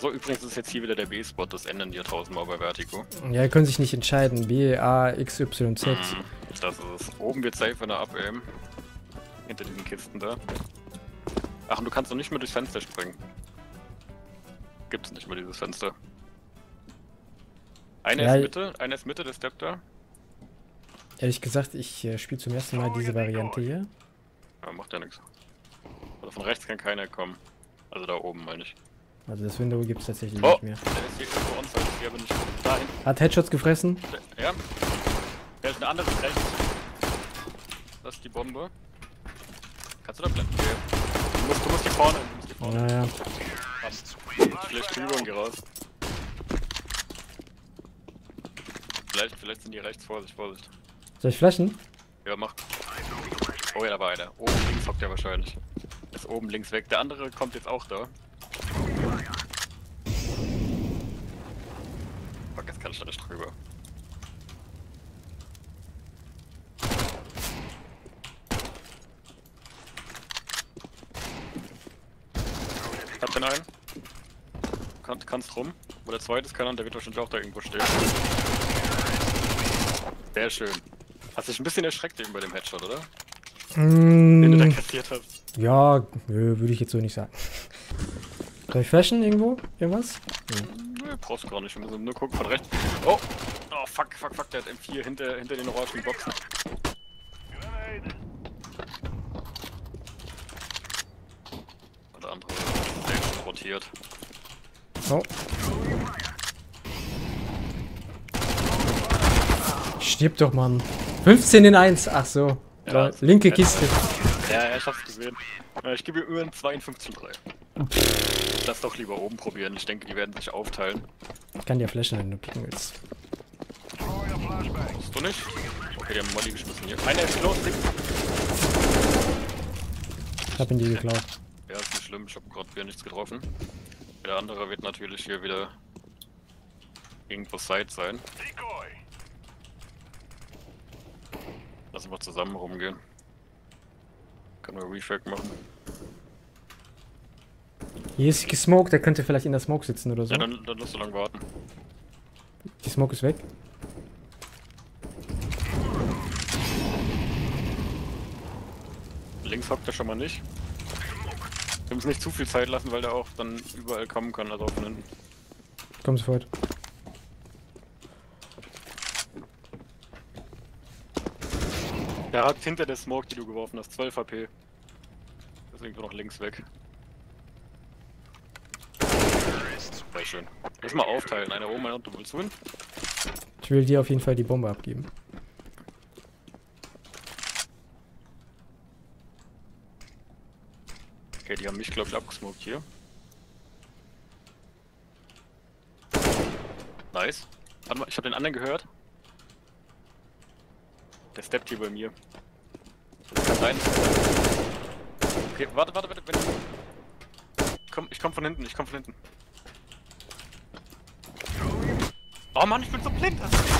So, übrigens ist jetzt hier wieder der B-Spot, das ändern die ja tausendmal bei Vertigo. Ja, ihr könnt sich nicht entscheiden. B, A, X, Y, Z. Das ist es. Oben wird safe eine Up-Aim. Hinter diesen Kisten da. Ach, und du kannst noch nicht mehr durchs Fenster springen. Gibt es nicht mehr dieses Fenster. Einer ist Mitte, der Step da. Ehrlich gesagt, ich spiele zum ersten Mal diese Variante hier. Ja, macht ja nichts. Also von rechts kann keiner kommen. Also da oben, meine ich. Also das Window gibt es tatsächlich nicht mehr. Der ist hier vor uns, also hier bin ich dahin. Hat Headshots gefressen? Ja. Der ist eine andere rechts. Das ist die Bombe. Kannst du da blenden? Okay. Du musst hier vorne, Ja, ja. Vielleicht drüber und geh raus. Vielleicht sind die rechts, Vorsicht. Soll ich flashen? Ja, mach. Oh ja, da war einer. Oben links hockt der wahrscheinlich. Ist oben links weg. Der andere kommt jetzt auch da. Fuck, jetzt kann ich da nicht drüber. Hab den einen. Kannst rum. Wo der zweite ist, der wird wahrscheinlich auch da irgendwo stehen. Sehr schön. Hast dich ein bisschen erschreckt eben bei dem Headshot, oder? Den du da kassiert hast. Ja, würde ich jetzt so nicht sagen. Soll ich flashen irgendwo? Irgendwas? Nö, brauchst du gar nicht. Wir müssen nur gucken von rechts. Oh! Oh, fuck, der hat M4 hinter den orangen Boxen. Und der andere ist schon rotiert. Oh. Stirb doch, Mann. 15 in 1. Ach so. Ja, linke Kiste. Ja, ich hab's gesehen. Ich gebe ihm über 52,3. Lass doch lieber oben probieren. Ich denke, die werden sich aufteilen. Ich kann dir flashen, wenn du picken willst. Hast du nicht? Okay, die haben Molly geschmissen hier. Einer ist los. Ich hab ihn dir geklaut. Ja, ist nicht schlimm. Ich hab gerade wieder nichts getroffen. Der andere wird natürlich hier wieder irgendwo Side sein. Lass uns mal zusammen rumgehen. Können wir Refrag machen. Hier ist gesmoked, der könnte vielleicht in der Smoke sitzen oder so. Ja, dann lass so lange warten. Die Smoke ist weg. Links hockt er schon mal nicht. Wir müssen nicht zu viel Zeit lassen, weil der auch dann überall kommen kann, also auch von hinten. Komm sofort. Der hat hinter der Smoke, die du geworfen hast, 12 HP. Das ist irgendwo noch links weg. Sehr schön. Lass mal aufteilen. Einer oben, einer unten. Willst du hin? Ich will dir auf jeden Fall die Bombe abgeben. Okay, die haben mich, glaube ich, abgesmoked hier. Nice. Warte mal, ich habe den anderen gehört. Der steppt hier bei mir. Das kann sein. Okay, warte, wenn ich komm von hinten, Oh Mann, ich bin so blind!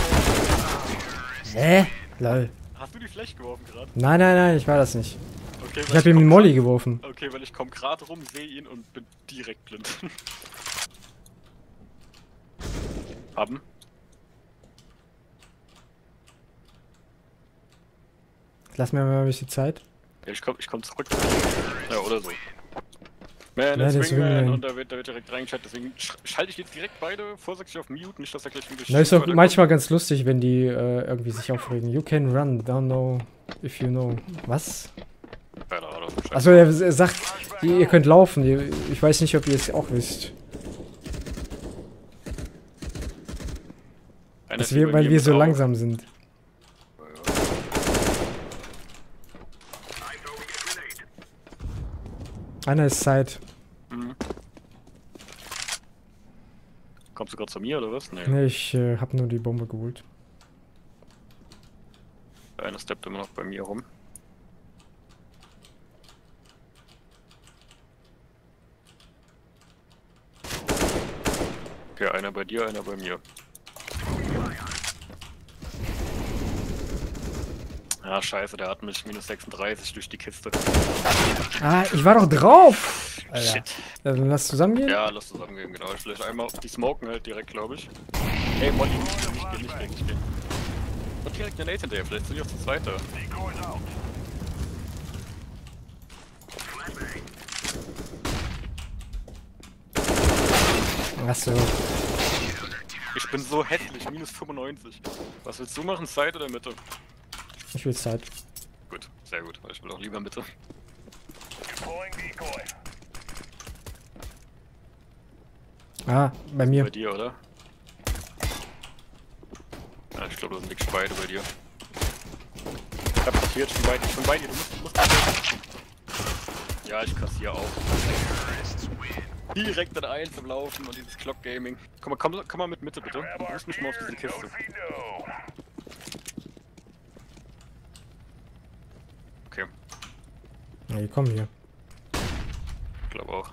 Hä? Lol. Hast du die Flash geworfen gerade? Nein, ich war das nicht. Okay, ich hab ihm einen Molly geworfen. Okay, weil ich komm gerade rum, sehe ihn und bin direkt blind. Haben. Lass mir mal ein bisschen Zeit. Ja, ich komm zurück. Ja, oder so. Man, Ja, ist Wingman und da wird direkt reingeschaut, deswegen schalte ich jetzt direkt beide vorsichtig auf Mute, nicht dass er gleich irgendwie... Na, ist auch manchmal ganz lustig, wenn die irgendwie sich aufregen. You can run, don't know if you know. Was? Keine Ahnung. Achso, er sagt, ihr könnt laufen. Ich weiß nicht, ob ihr es auch wisst. Weil wir so langsam sind. Einer ist Side. Mhm. Kommst du gerade zu mir oder was? Nee, ich hab nur die Bombe geholt. Einer steppt immer noch bei mir rum. Okay, einer bei dir, einer bei mir. Ah, scheiße, der hat mich minus 36 durch die Kiste. Ah, ich war doch drauf! Alter. Shit. Dann lass zusammengehen? Ja, lass zusammengehen, genau. Vielleicht einmal, die smoken halt direkt, glaube ich. Ey, Molly, nicht gehen. Und direkt eine Nate hinterher, vielleicht sind die auch zu zweit da. Achso. Ich bin so hässlich, minus 95. Was willst du machen, Side oder Mitte? Ich will Zeit. Gut, sehr gut, weil ich will auch lieber Mitte. Ah, bei mir. Bei dir, oder? Ja, ich glaube, da sind wirklich beide bei dir. Ich hab kassiert, schon bei dir, du musst. Ja, ich kassiere auch. Direkt an 1 im Laufen und dieses Clock Gaming. Komm mal mit Mitte bitte. Du musst mich mal auf diese Kiste. Okay, Ja, die kommen hier. ich glaube auch.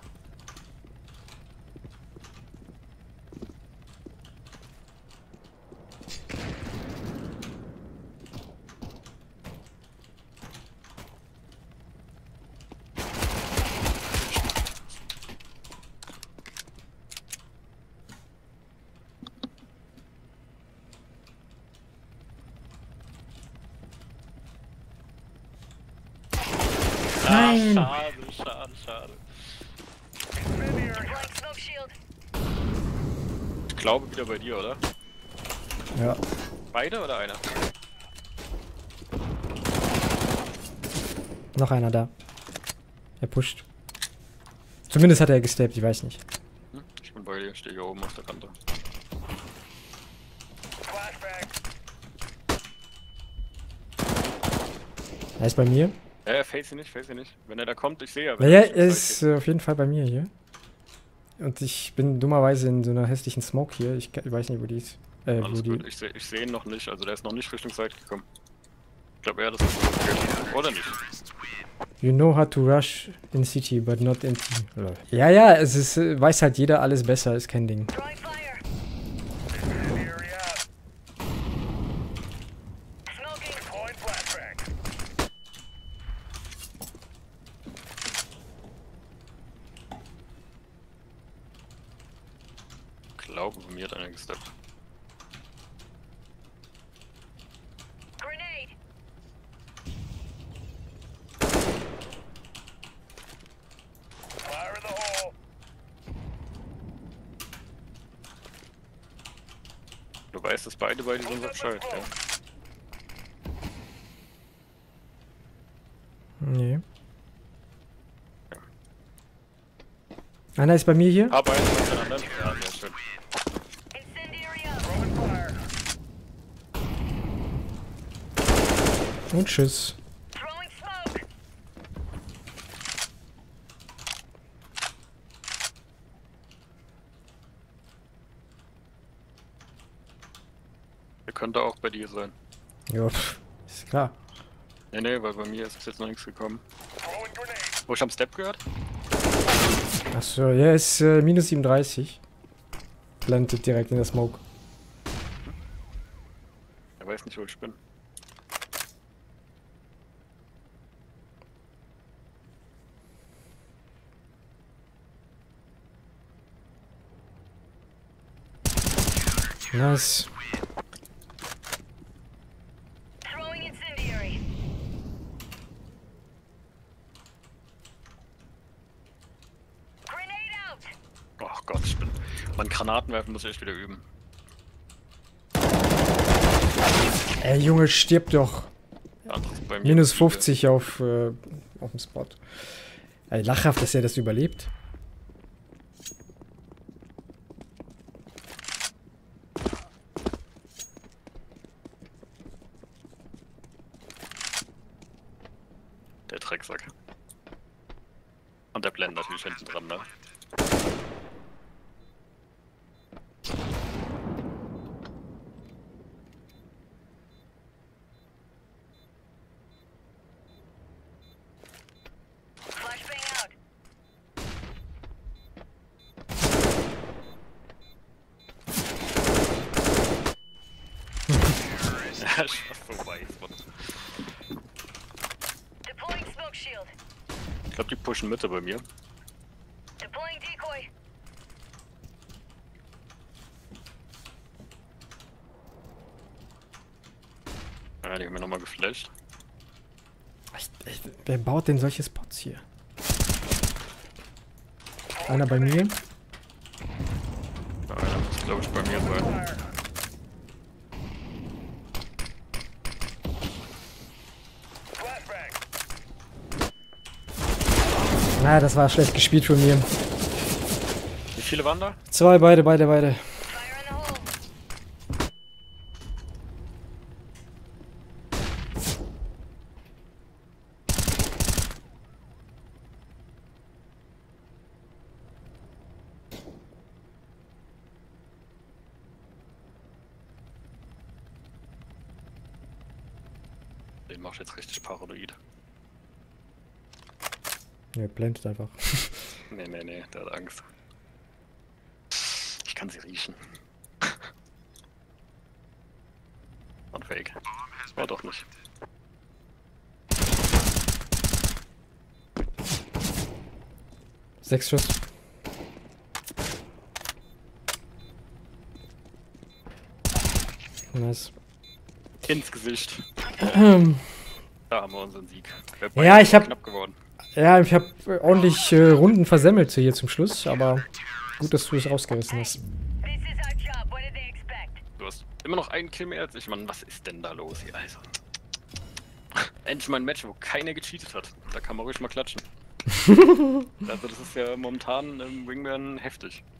Nein! Ah, schade. Ich glaube wieder bei dir, oder? Ja. Beide oder einer? Noch einer da. Er pusht. Zumindest hat er gestappt, ich weiß nicht. Ich bin bei dir, stehe hier oben auf der Kante. Er ist bei mir. Face ihn nicht. Wenn er da kommt, ich sehe ja. Ja, er ist auf jeden Fall bei mir hier. Und ich bin dummerweise in so einer hässlichen Smoke hier. Ich weiß nicht, wo die ist. Alles gut, ich sehe ihn noch nicht, also der ist noch nicht Richtung Side gekommen. Ich glaube eher, das ist okay. Oder nicht? You know how to rush in city, but not in team. Ja, es ist, weiß halt jeder alles besser, ist kein Ding. Ich glaube, bei mir hat einer gesteppt. Du weißt, dass beide bei dir sind, so Bescheid, ja? Nee. Einer ist bei mir hier. Aber einer von den anderen. Ja, sehr schön. Und tschüss. Der könnte auch bei dir sein. Ja, ist klar. Nee, weil bei mir ist bis jetzt noch nichts gekommen. Wo ich am Step gehört? Achso, ja, ist minus 37. Plantet direkt in der Smoke. Er weiß nicht, wo ich bin. Nice. Ach Gott, ich bin. Mein Granaten werfen muss ich echt wieder üben. Ey, Junge, stirb doch. Der andere ist bei mir. Minus 50 auf dem Spot. Ey, lachhaft, dass er das überlebt. Der Drecksack. Und der Blend natürlich hinten dran, ne? Ja, ich war vorbei. Ich glaube, die pushen Mitte bei mir. Ja, die haben mir nochmal geflasht. Wer baut denn solche Spots hier? Einer bei mir. Ja, einer muss, glaube ich, bei mir sein. Na, das war schlecht gespielt von mir. Wie viele waren da? 2, beide. Den mach ich jetzt richtig paranoid. Ne, blendet einfach. Nee, der hat Angst. Ich kann sie riechen. Und fake. War doch nicht. Sechs Schuss. Nice. Ins Gesicht. Da haben wir unseren Sieg. Ja, ich hab... Knapp geworden. Ja, ich habe ordentlich Runden versemmelt hier zum Schluss, aber gut, dass du es rausgerissen hast. Du hast immer noch einen Kill mehr als ich, Mann. Was ist denn da los hier? Also. Endlich mal ein Match, wo keiner gecheatet hat. Da kann man ruhig mal klatschen. Also das ist ja momentan im Wingman heftig.